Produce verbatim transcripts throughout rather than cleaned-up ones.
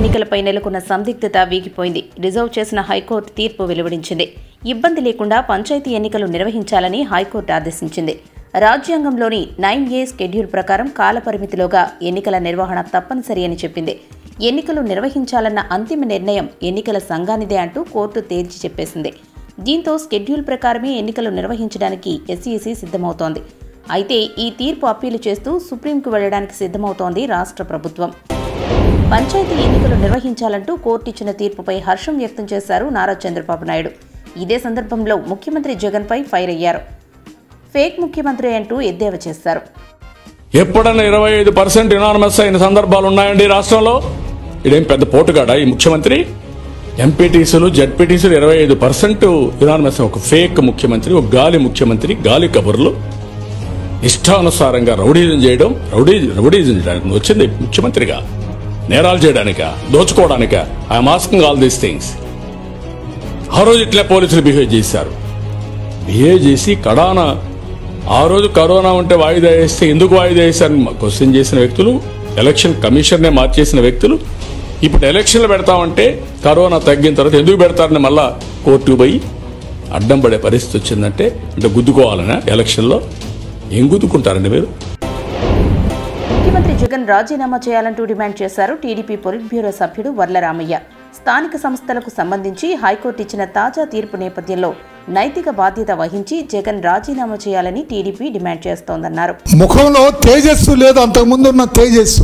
ఎన్నికలపై నెలకొన్న సందిగ్ధత వీగిపోయింది. రిజర్వ్ చేసిన హైకోర్టు తీర్పు వెలువడించింది. ఇబ్బంది లేకుండా పంచాయతీ ఎన్నికలు నిర్వహించాలని హైకోర్టు ఆదేశించింది. రాజ్యాంగంలోని నైన్ ఏ షెడ్యూల్ ప్రకారం కాలపరిమితిలోగా ఎన్నికల నిర్వహణ తప్పనిసరి అని చెప్పింది. ఎన్నికలు నిర్వహించాలన్న అంతిమ నిర్ణయం ఎన్నికల సంఘానిదే అంటూ కోర్టు తేల్చి చెప్పేసింది. దీంతో షెడ్యూల్ ప్రకారమే ఎన్నికలు నిర్వహించడానికి ఎస్ఈసీ సిద్ధమవుతోంది. అయితే ఈ తీర్పు అప్పీలు చేస్తూ సుప్రీంకు వెళ్లడానికి సిద్ధమవుతోంది రాష్ట్ర ప్రభుత్వం. పంచాయతీ ఎన్నికలు నిర్వహించాలంటూ కోర్టు ఇచ్చిన తీర్పుపై హర్షం వ్యక్తం చేశారు నారా చంద్రబాబు నాయుడు. ఇదే సందర్భంలో ముఖ్యమంత్రి జగన్పై ఫైర్ అయ్యారు. ఫేక్ ముఖ్యమంత్రి అంటూ ఎద్దేవా చేశారు. ఎప్పుడన్నా ఇరవై ఐదు పర్సెంట్ యునానిమస్ అయిన సందర్భాలు ఉన్నాయండి రాష్ట్రంలో? ఇదేం పెద్ద పోటుగాడా ఈ ముఖ్యమంత్రి? ఎంపీటీసీలు జడ్పీటీసీలు ఇరవై ఐదు పర్సెంట్ యునానిమస్. ఒక ఫేక్ ముఖ్యమంత్రి, ఒక గాలి ముఖ్యమంత్రి, గాలి కబుర్లు, ఇష్టానుసారంగా రౌడీజం చేయడం. రౌడీ రౌడీజం చేయడానికి వచ్చింది ముఖ్యమంత్రిగా? నేరాలు చేయడానిక, దోచుకోవడానిక? I'm asking all these things. ఆ రోజు ఇట్లా పోలీసులు బిహేవ్ చేశారు. బిహేవ్ చేసి కడాన ఆ రోజు కరోనా ఉంటే వాయిదా వేస్తే ఎందుకు వాయిదా వేశారని క్వశ్చన్ చేసిన వ్యక్తులు, ఎలక్షన్ కమిషన్నే మార్చేసిన వ్యక్తులు, ఇప్పుడు ఎలక్షన్లు పెడతామంటే కరోనా తగ్గిన తర్వాత ఎందుకు పెడతారని మళ్ళా కోర్టుకు పోయి అడ్డం పడే పరిస్థితి వచ్చిందంటే అంటే గుద్దుకోవాలనా? ఎలక్షన్లో ఏం గుద్దుకుంటారండి మీరు? ముఖ్యమంత్రి జగన్ రాజీనామా చేయాలంటూ డిమాండ్ చేశారు టీడీపీ పొలిట్ బ్యూరో సభ్యుడు వర్లరామయ్య. స్థానిక సంస్థలకు సంబంధించి హైకోర్టు ఇచ్చిన తాజా తీర్పు నేపథ్యంలో నైతిక బాధ్యత వహించి జగన్ రాజీనామా చేయాలని టీడీపీ డిమాండ్ చేస్తోందన్నారు. ముఖంలో తేజస్సు లేదు, అంతకుముందు ఉన్న తేజస్సు.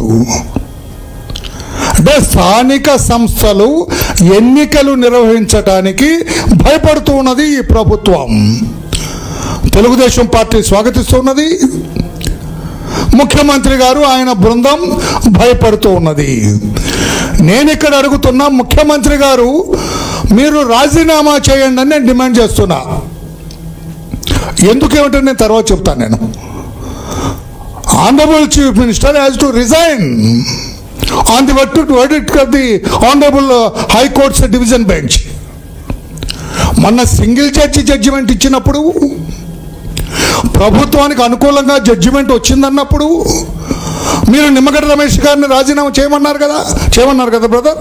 అంటే స్థానిక సంస్థలు ఎన్నికలు నిర్వహించడానికి భయపడుతూ ఉన్నది ఈ ప్రభుత్వం. తెలుగుదేశం పార్టీ స్వాగతిస్తున్నది, ముఖ్యమంత్రి గారు ఆయన బృందం భయపడుతూ ఉన్నది. నేను ఇక్కడ అడుగుతున్నా, ముఖ్యమంత్రి గారు మీరు రాజీనామా చేయండి అని నేను డిమాండ్ చేస్తున్నా. ఎందుకేమిటో నేను తర్వాత చెప్తాను. నేను honourable chief minister has to resign on the verdict of the Honorable High Court's Division Bench. మొన్న సింగిల్ జడ్జి జడ్జిమెంట్ ఇచ్చినప్పుడు, ప్రభుత్వానికి అనుకూలంగా జడ్జిమెంట్ వచ్చిందన్నప్పుడు మీరు నిమ్మగడ్డ రమేష్ గారిని రాజీనామా చేయమన్నారు కదా చేయమన్నారు కదా బ్రదర్.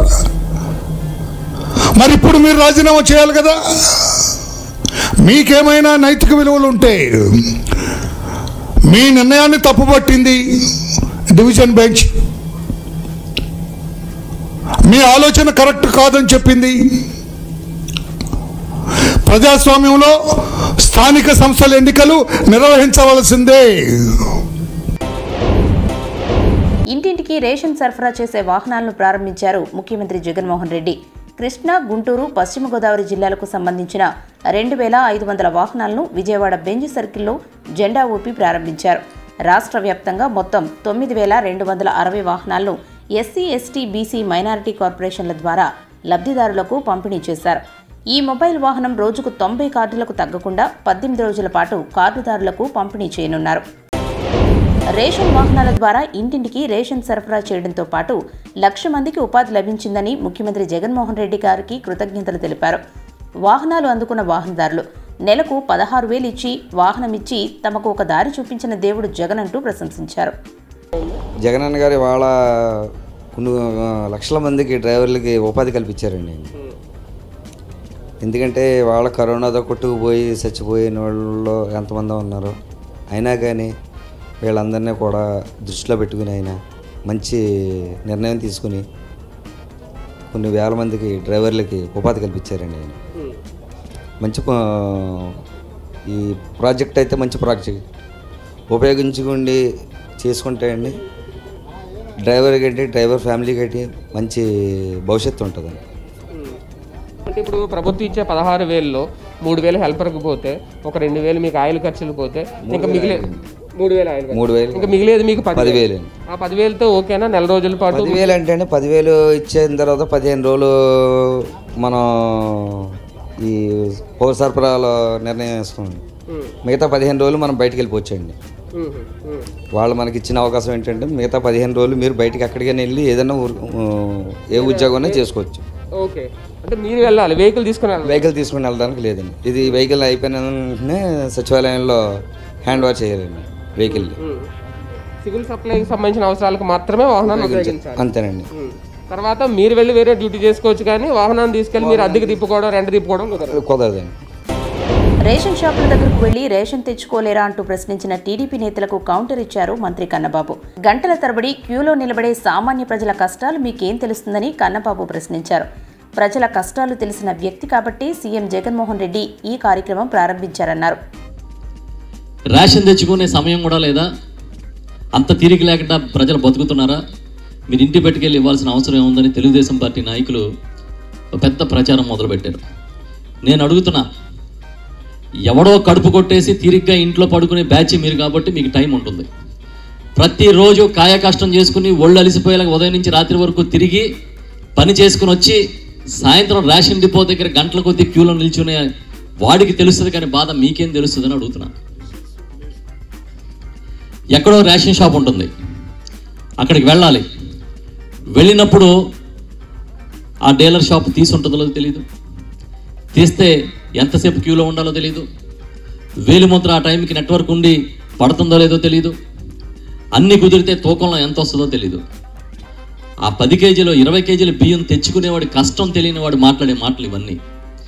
మరి ఇప్పుడు మీరు రాజీనామా చేయాలి కదా. మీకేమైనా నైతిక విలువలు ఉంటే, మీ నిర్ణయాన్ని తప్పుపట్టింది డివిజన్ బెంచ్, మీ ఆలోచన కరెక్ట్ కాదని చెప్పింది. ప్రజాస్వామ్యంలో స్థానిక సంస్థల ఎన్నికలు నిర్వహించవలసిందే. ఇంటింటికి రేషన్ సరఫరా చేసే వాహనాలను ప్రారంభించారు ముఖ్యమంత్రి జగన్మోహన్ రెడ్డి. కృష్ణా, గుంటూరు, పశ్చిమ గోదావరి జిల్లాలకు సంబంధించిన రెండు వేల ఐదు వందల వాహనాలను విజయవాడ బెంజ్ సర్కిల్లో జెండా ఊపి ప్రారంభించారు. రాష్ట్ర వ్యాప్తంగా మొత్తం తొమ్మిది వేల రెండు వందల అరవై వాహనాలను ఎస్సీ, ఎస్టీ, బీసీ, మైనారిటీ కార్పొరేషన్ల ద్వారా లబ్ధిదారులకు పంపిణీ చేశారు. ఈ మొబైల్ వాహనం రోజుకు తొంభై కార్డులకు తగ్గకుండా పద్దెనిమిది రోజుల పాటు కార్డుదారులకు పంపిణీ చేయనున్నారు. రేషన్ వాహనాల ద్వారా ఇంటింటికి రేషన్ సరఫరా చేయడంతో పాటు లక్ష మందికి ఉపాధి లభించిందని ముఖ్యమంత్రి జగన్మోహన్ రెడ్డి గారికి కృతజ్ఞతలు తెలిపారు. వాహనాలు అందుకున్న వాహనదారులు నెలకు పదహారు వేలు ఇచ్చి వాహనం ఇచ్చి తమకు ఒక దారి చూపించిన దేవుడు జగన్ అంటూ ప్రశంసించారు. జగనన్న గారు వాళ్ళ కొన్ని లక్షల మందికి డ్రైవర్లకి ఉపాధి కల్పించారండి. ఎందుకంటే వాళ్ళ కరోనాతో కొట్టుకుపోయి చచ్చిపోయిన వాళ్ళు ఎంతమంది ఉన్నారు. అయినా కానీ వీళ్ళందరినీ కూడా దృష్టిలో పెట్టుకుని ఆయన మంచి నిర్ణయం తీసుకుని కొన్ని వేల మందికి డ్రైవర్లకి ఉపాధి కల్పించారండి. ఆయన మంచి ఈ ప్రాజెక్ట్ అయితే మంచి ప్రాజెక్ట్ ఉపయోగించుకోండి చేసుకుంటే అండి డ్రైవర్ గట్టి డ్రైవర్ ఫ్యామిలీ గట్టి మంచి భవిష్యత్తు ఉంటుందండి. అంటే ఇప్పుడు ప్రభుత్వం ఇచ్చే పదహారు వేలలో మూడు వేలు హెల్పర్కి పోతే, ఒక రెండు వేలు మీకు ఆయిల్ ఖర్చులు పోతే, ఇంకా మిగిలే మూడు వేలు ఆయిల్ మూడు వేలు ఇంకా మిగిలేదు మీకు పదివేలు. ఆ పదివేలతో ఓకేనా నెల రోజుల పాటు? పదివేలు అంటే అండి పదివేలు ఇచ్చిన తర్వాత పదిహేను రోజులు మనం ఈ పౌర సరఫరాలో నిర్ణయం వేసుకోండి. మిగతా పదిహేను రోజులు మనం బయటకు వెళ్ళిపోవచ్చండి. వాళ్ళు మనకి ఇచ్చిన అవకాశం ఏంటంటే మిగతా పదిహేను రోజులు మీరు బయటికి ఎక్కడికైనా వెళ్ళి ఏదైనా ఏ ఉద్యోగం చేసుకోవచ్చు. ఓకే, అంటే మీరు వెళ్ళాలి, వెహికల్ తీసుకుని వెహికల్ తీసుకుని వెళ్ళడానికి లేదండి. ఇది వెహికల్ అయిపోయిన వెంటనే సచివాలయంలో హ్యాండ్ ఓవర్ చేయాలండి వెహికల్. సివిల్ సప్లైకి సంబంధించిన అవసరాలకు మాత్రమే వాహనాలు అంతేనండి. తర్వాత మీరు వెళ్ళి వేరే డ్యూటీ చేసుకోవచ్చు, కానీ వాహనాన్ని తీసుకెళ్ళి మీరు అద్దెకి తిప్పుకోవడం రెంట్ తిప్పుకోవడం కుదరదు. కుదరదండి. రేషన్ షాపుల దగ్గరకు వెళ్లి రేషన్ తెచ్చుకోలేరా అంటూ ప్రశ్నించిన టీడీపీ నేతలకు కౌంటర్ ఇచ్చారు మంత్రి కన్నబాబు. గంటల తరబడి క్యూలో నిలబడే సామాన్య ప్రజల కష్టాలు మీకేం తెలుస్తుందని కన్నబాబు ప్రశ్నించారు. ప్రజల కష్టాలు తెలిసిన వ్యక్తి కాబట్టి సీఎం జగన్మోహన్ రెడ్డి ఈ కార్యక్రమం ప్రారంభించారన్నారు. రేషన్ తెచ్చుకునే సమయం కూడా లేదా? అంత తీరిక లేకుండా ప్రజలు బతుకుతున్నారా? మీరు ఇంటి పెట్టుకెళ్ళి ఇవ్వాల్సిన అవసరం ఏముందని తెలుగుదేశం పార్టీ నాయకులు పెద్ద ప్రచారం మొదలుపెట్టారు. నేను అడుగుతున్నా, ఎవడో కడుపు కొట్టేసి తీరిగ్గా ఇంట్లో పడుకునే బ్యాచ్ మీరు కాబట్టి మీకు టైం ఉంటుంది. ప్రతిరోజు కాయ కష్టం చేసుకుని ఒళ్ళు అలిసిపోయేలాగా ఉదయం నుంచి రాత్రి వరకు తిరిగి పని చేసుకుని వచ్చి సాయంత్రం రేషన్ డిపో దగ్గర గంటల కొద్దీ క్యూలో నిల్చునే వాడికి తెలుస్తుంది, కానీ బాధ మీకేం తెలుస్తుందని అడుగుతున్నా. ఎక్కడో రేషన్ షాప్ ఉంటుంది, అక్కడికి వెళ్ళాలి. వెళ్ళినప్పుడు ఆ డీలర్ షాప్ తీసి ఉంటుందో తెలియదు, తీస్తే ఎంతసేపు క్యూలో ఉండాలో తెలియదు, వేలిముద్ర ఆ టైంకి నెట్వర్క్ ఉండి పడుతుందో లేదో తెలియదు, అన్ని కుదిరితే తూకంలో ఎంత వస్తుందో తెలియదు. ఆ పది కేజీలు ఇరవై కేజీల బియ్యం తెచ్చుకునేవాడి కష్టం తెలియని వాడు మాట్లాడే మాటలు ఇవన్నీ.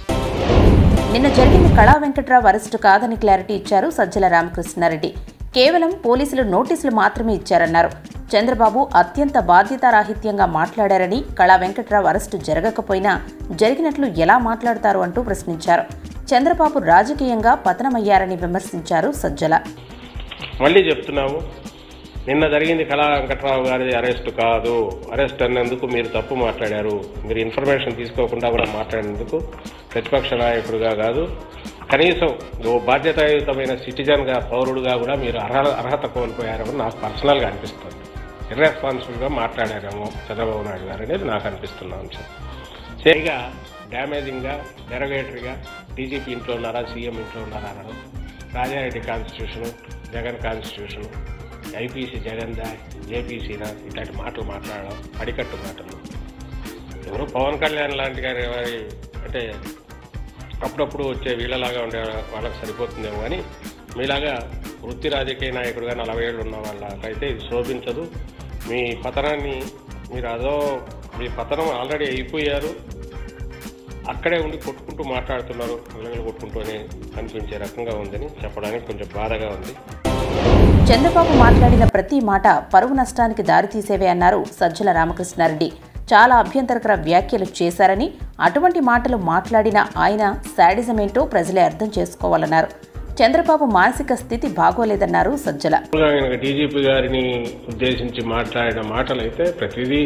నిన్న జరిగిన కళా వెంకట్రావు అరెస్టు కాదని క్లారిటీ ఇచ్చారు సజ్జల రామకృష్ణారెడ్డి. కేవలం పోలీసులు నోటీసులు మాత్రమే ఇచ్చారన్నారు. చంద్రబాబు అత్యంత బాధ్యతారాహిత్యంగా మాట్లాడారని, కళా వెంకట్రావు అరెస్టు జరగకపోయినా జరిగినట్లు ఎలా మాట్లాడతారు అంటూ ప్రశ్నించారు. చంద్రబాబు రాజకీయంగా పతనమయ్యారని విమర్శించారు సజ్జల. మళ్ళీ చెప్తున్నాము, నిన్న జరిగింది కళా వెంకట్రావు గారి అరెస్టు కాదు. అరెస్ట్ అన్నందుకు మీరు తప్పు మాట్లాడారు. మీరు ఇన్ఫర్మేషన్ తీసుకోకుండా కూడా మాట్లాడినందుకు ప్రతిపక్ష నాయకుడిగా కాదు, కనీసం ఓ బాధ్యతాయుతమైన సిటిజన్గా, పౌరుడుగా కూడా మీరు అర్హ అర్హత కోల్పోయారేమో నాకు పర్సనల్గా అనిపిస్తుంది. ఇర్రెస్పాన్సిబుల్గా మాట్లాడారేమో చంద్రబాబు నాయుడు గారు అనేది నాకు అనిపిస్తున్న అంశం. చేయగా డ్యామేజింగ్గా, డెరవేటరీగా డీజీపీ ఇంట్లో ఉన్నారా, సీఎం ఇంట్లో ఉన్నారా అనడం, Rajareddy constitution, Jagan constitution, IPC జగన్దా, జేపీసీనా, ఇట్లాంటి మాటలు మాట్లాడడం అడికట్టు మాటలు. ఎవరు పవన్ కళ్యాణ్ లాంటి గారి అంటే అప్పుడప్పుడు వచ్చే వీళ్ళలాగా ఉండే వాళ్ళకి సరిపోతుందేమో, కానీ మీలాగా వృత్తి రాజకీయ నాయకుడుగా నలభై ఏళ్ళు ఉన్న వాళ్ళకైతే ఇది శోభించదు. మీ పతనాన్ని మీరు అదో మీ పతనం ఆల్రెడీ అయిపోయారు, అక్కడే ఉండి కొట్టుకుంటూ మాట్లాడుతున్నారు, పిల్లలు కొట్టుకుంటూనే అనిపించే రకంగా ఉందని చెప్పడానికి కొంచెం బాధగా ఉంది. చంద్రబాబు మాట్లాడిన ప్రతి మాట పరువు నష్టానికి దారితీసేవే అన్నారు సజ్జల రామకృష్ణారెడ్డి. చాలా అభ్యంతరకర వ్యాఖ్యలు చేశారని, అటువంటి మాటలు మాట్లాడిన ఆయన శాడిజమేంటో ప్రజలే అర్థం చేసుకోవాలన్నారు. చంద్రబాబు మానసిక స్థితి బాగోలేదన్నారు సజ్జల. డీజీపీ గారిని ఉద్దేశించి మాట్లాడిన మాటలు అయితే ప్రతిదీ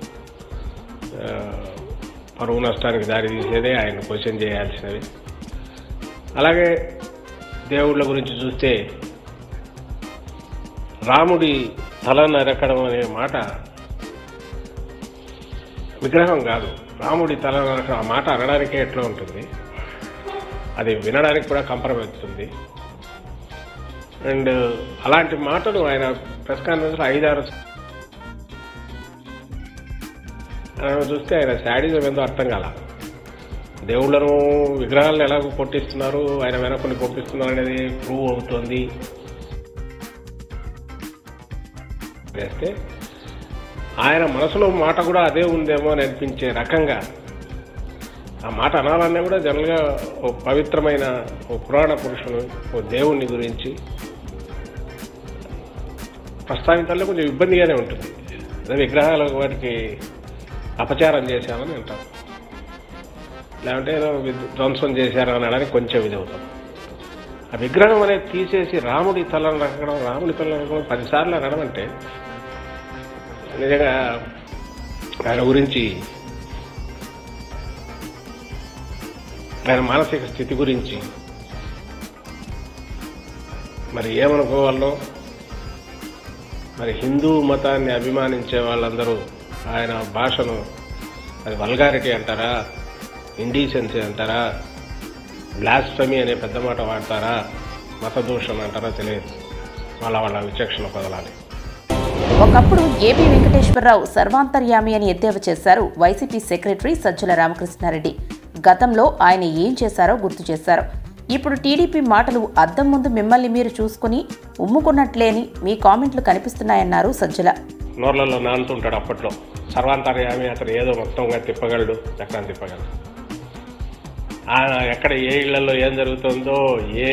పరువు నష్టానికి దారి తీసేదే, ఆయన క్వశ్చన్ చేయాల్సినవి. అలాగే దేవుళ్ళ గురించి చూస్తే రాముడి తల నరకడం అనే మాట విగ్రహం కాదు, రాముడి తల నరకడం ఆ మాట అనడానికే ఎట్లా ఉంటుంది, అది వినడానికి కూడా కంపరమెత్తుంది. అండ్ అలాంటి మాటలు ఆయన ప్రెస్ కాన్ఫరెన్స్లో ఐదారు చూస్తే ఆయన శాడిజం ఏందో అర్థం కాల. దేవుళ్లను విగ్రహాలను ఎలా కొట్టిస్తున్నారు, ఆయన వెనకొని పంపిస్తున్నారు అనేది ప్రూవ్ అవుతుంది. చేస్తే ఆయన మనసులో మాట కూడా అదే ఉందేమో అని అనిపించే రకంగా ఆ మాట అనాలన్నా కూడా జనరల్గా ఓ పవిత్రమైన ఓ పురాణ పురుషుడు, ఓ దేవుణ్ణి గురించి ప్రస్తావించాలంటే కొంచెం ఇబ్బందిగానే ఉంటుంది. అదే విగ్రహాల వాటికి అపచారం చేశామని అంటాం, లేదంటే ఏదో ధ్వంసం చేశారు అనడానికి కొంచెం ఇది అవుతాం. ఆ విగ్రహం అనేది తీసేసి రాముడి తలను నరకడం, రాముడి తలను నరకడం పదిసార్లు అనడం అంటే నిజంగా ఆయన గురించి, ఆయన మానసిక స్థితి గురించి మరి ఏమనుకోవాలో. మరి హిందూ మతాన్ని అభిమానించే వాళ్ళందరూ ఆయన భాషను అది వల్గారిటీ అంటారా, ఇండీసెన్సీ అంటారా, బ్లాస్ఫమీ అనే పెద్ద మాట వాడతారా, మతదూషణ అంటారా తెలియదు. వాళ్ళ వాళ్ళ విచక్షణ పదలాలి. ఒకప్పుడు ఏపీ వెంకటేశ్వరరావు సర్వాంతర్యామి అని ఎద్దేవా చేశారు వైసీపీ సెక్రటరీ సజ్జల రామకృష్ణారెడ్డి. గతంలో ఆయన ఏం చేశారో గుర్తు చేశారు. ఇప్పుడు టీడీపీ మాటలు అద్దం ముందు మిమ్మల్ని మీరు చూసుకుని ఉమ్ముకున్నట్లేని మీ కామెంట్లు కనిపిస్తున్నాయన్నారు సజ్జల. నోర్లలో నానుతుంటాడు అప్పట్లో సర్వాంతర్యామి, అతను ఏదో మొత్తంగా తిప్పగలడు, చక్రాన్ని తిప్పగలడు. ఎక్కడ ఏ ఇళ్లలో ఏం జరుగుతుందో, ఏ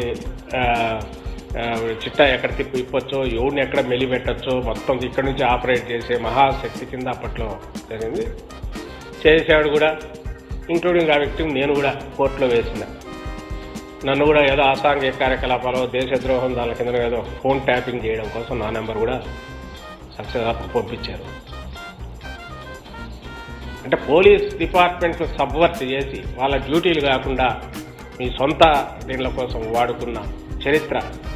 చిట్టా ఎక్కడ తిప్పి ఇప్పొచ్చో, ఎవరిని ఎక్కడ మెలిపెట్టచ్చో మొత్తం ఇక్కడి నుంచి ఆపరేట్ చేసే మహాశక్తి కింద అప్పట్లో జరిగింది. చేశాడు కూడా, ఇంక్లూడింగ్ ఆ వ్యక్తిని నేను కూడా కోర్టులో వేసిన. నన్ను కూడా ఏదో అసాంఘిక కార్యకలాపాలు, దేశద్రోహం దాని కింద ఏదో ఫోన్ ట్యాపింగ్ చేయడం కోసం నా నెంబర్ కూడా సక్సెస్ పంపించారు. అంటే పోలీస్ డిపార్ట్మెంట్ సబ్వర్ట్ చేసి వాళ్ళ డ్యూటీలు కాకుండా మీ సొంత దీనిల కోసం వాడుకున్న చరిత్ర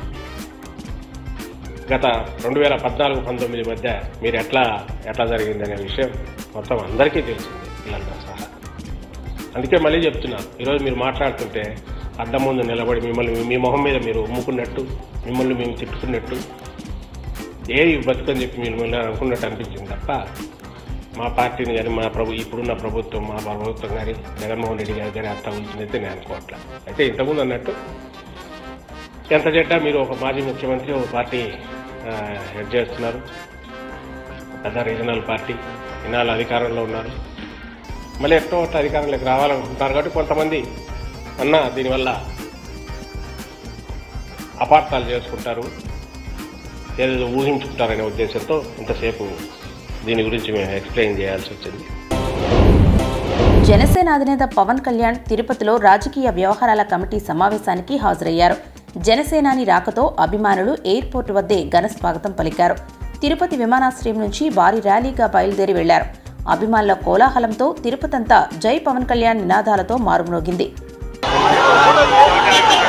గత రెండు వేల పద్నాలుగు పంతొమ్మిది మధ్య మీరు ఎట్లా ఎట్లా జరిగిందనే విషయం మొత్తం అందరికీ తెలిసింది, పిల్లలతో సహా. అందుకే మళ్ళీ చెప్తున్నాను, ఈరోజు మీరు మాట్లాడుతుంటే అద్దం ముందు నిలబడి మిమ్మల్ని మీ మొహం మీద మీరు ఉమ్ముకున్నట్టు, మిమ్మల్ని మేము తిట్టుకున్నట్టు, ఏది బతుకని చెప్పి మిమ్మల్ని అనుకున్నట్టు అనిపించింది తప్ప మా పార్టీని కానీ మా ప్రభు ఇప్పుడున్న ప్రభుత్వం మా ప్రభుత్వం కానీ జగన్మోహన్ రెడ్డి గారి కానీ అంత ఉంచిందైతే నేను అనుకోవట్లే. అయితే ఇంతకుముందు అన్నట్టు ఎంత చెడ్డా మీరు ఒక మాజీ ముఖ్యమంత్రి ఒక పార్టీ హెడ్ చేస్తున్నారు, పెద్ద రీజనల్ పార్టీ, ఇన్నాళ్ళు అధికారంలో ఉన్నారు, మళ్ళీ ఎట్టో ఒకటి అధికారంలోకి రావాలనుకుంటున్నారు. కాబట్టి కొంతమంది అన్న దీనివల్ల అపార్థాలు చేసుకుంటారు, ఏదో ఊహించుకుంటారనే ఉద్దేశంతో ఇంతసేపు దీని గురించి మేము ఎక్స్ప్లెయిన్ చేయాల్సి వచ్చింది. జనసేన అధినేత పవన్ కళ్యాణ్ తిరుపతిలో రాజకీయ వ్యవహారాల కమిటీ సమావేశానికి హాజరయ్యారు. జనసేనాని రాకతో అభిమానులు ఎయిర్పోర్ట్ వద్దే ఘన స్వాగతం పలికారు. తిరుపతి విమానాశ్రయం నుంచి భారీ ర్యాలీగా బయలుదేరి వెళ్లారు. అభిమానుల కోలాహలంతో తిరుపతంతా జై పవన్ కళ్యాణ్ నినాదాలతో మారుమ్రోగింది.